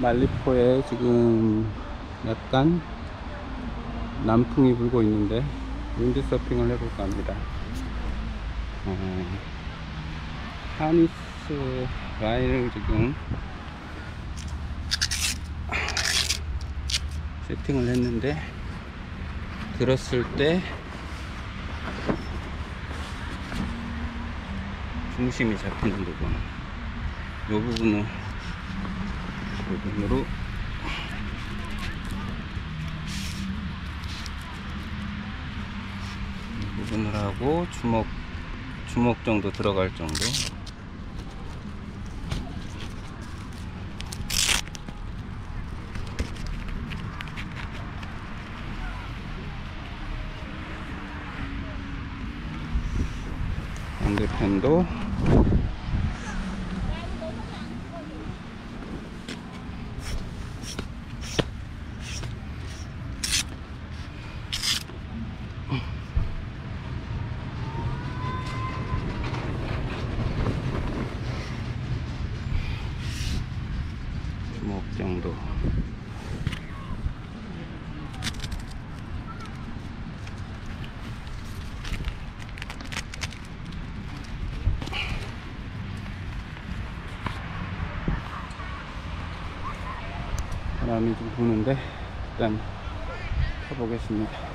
말리포에 지금 약간 남풍이 불고 있는데 윈드서핑을 해볼까 합니다. 하니스 라인을 지금 세팅을 했는데, 들었을 때 중심이 잡히는 부분, 이 부분으로 부분을 하고 주먹 정도 들어갈 정도. 반대편도 주먹 정도. 바람이 좀 부는데 일단 켜보겠습니다.